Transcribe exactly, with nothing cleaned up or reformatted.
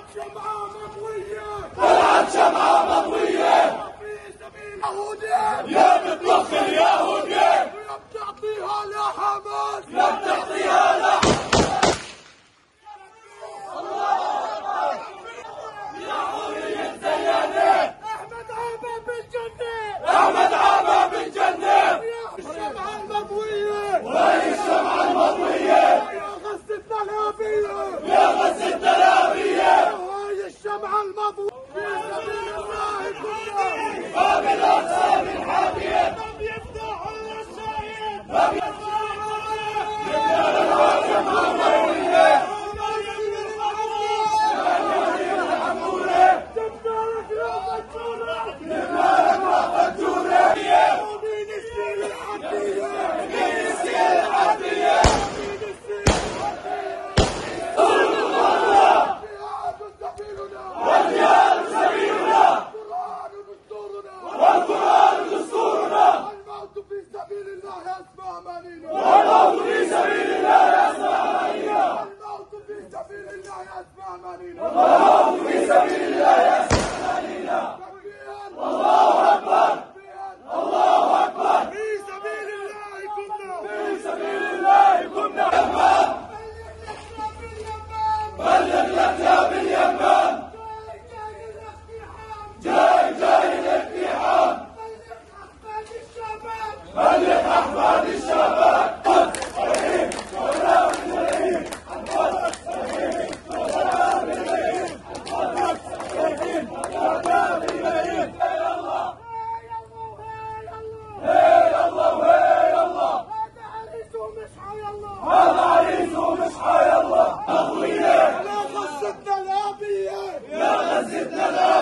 شمعة مضوية طلعت شمعة مضوية في سبيل اليهودية يا بتضخ اليهودية لم تعطيها لحماس لم تعطيها لحماس. أحمد عابا بالجنة أحمد عابا بالجنة الشمعة المضوية وهي الشمعة المضوية يا غز التلابية يا غز التلابية وهي الشمعة المضوية في سبيل الله كنا باب الأقسام الحامية لم يفتح إلا الشهيد لم جبنا للعاصم عمرية والقرآن دستورنا الموت في سبيل الله أسمى أمانينا والموت في سبيل الله أسمى أمانينا الموت في سبيل الله أسمى أمانينا والموت في سبيل الله أسمى أمانينا. الله أكبر الله أكبر في سبيل الله كنا في سبيل الله كنا بلغ لك باليمام جاي جاي الاقتحام بلغ أحفاد الشباب هذا عريس ومش حي الله أخويا يا غز التلابية يا غز التلابية